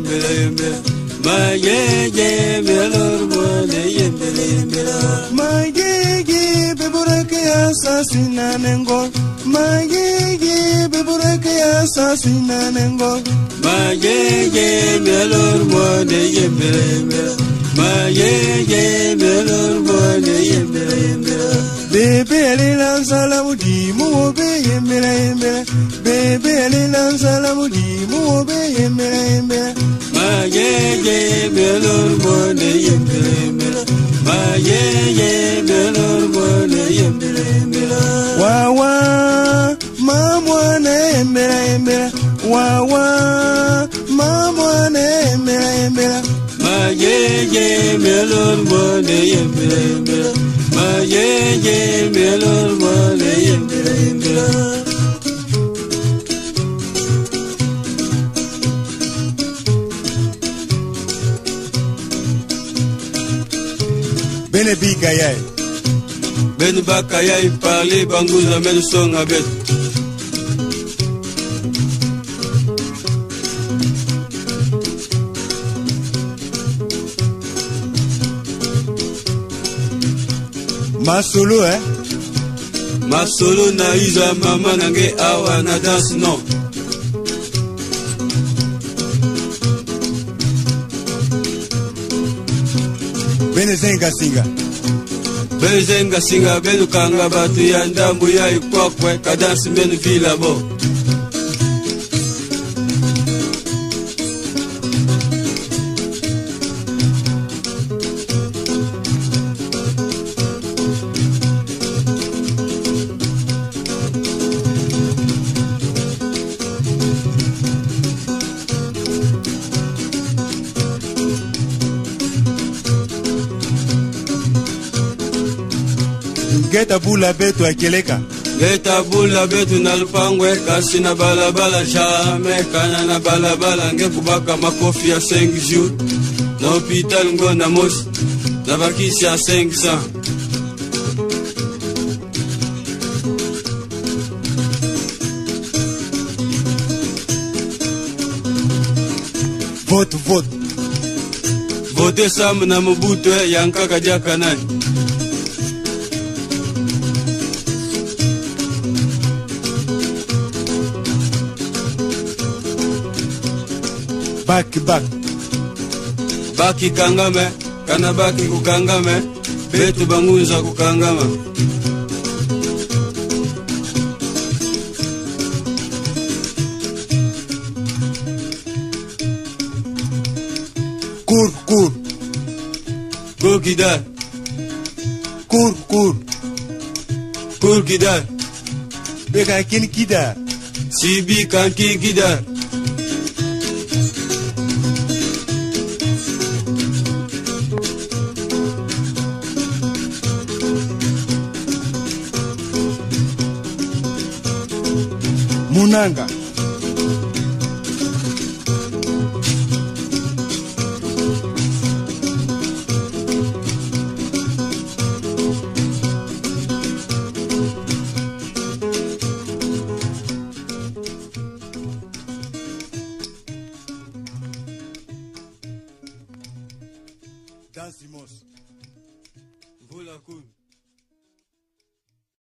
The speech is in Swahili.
yembele yembele. Magege belor mole yembele yembele. Magege bebureke asasina nengo. Magege bebureke asasina nengo. Magege belor mole yembele yembele. Magege belor mole yembele yembele. Bebe alila salamu di mu be yembele yembele. Bebe alila salamu di mu be yembele yembele. Magege belor mole yembele yembele. Magege belor mole yembele yembele. Wawa mamwane yembele yembele. Wawa mamwane yembele yembele. Magege belor mole yembele yembele. Magege belor mole yembele yembele. Bene bika yai. Ben baka yai parli banguza men songa bet. Masolo Masolo na iza mama nange awa na dance no. Bene zenga singa. Bezenga singa benu kanga batu ya ndambu ya ikwakwe kadansi menu vila bo. Geta bula betu akeleka. Geta bula betu na lupangwe kasi na balabala shame kana na balabala nge kubaka makofi ya 5 jours. Na hospital ngo na mosi na bakisi ya 500. Vote. Vote Sam na Mobutu yankaka jaka nani. Back. Baki kangame, kana baki kukangame, betu banguza kukangama. Kur. Kur kidal. Kur. Kur kidal. Beka kin kida. Sibi kanki kidal. Munanga. Dansimos. Vula kun.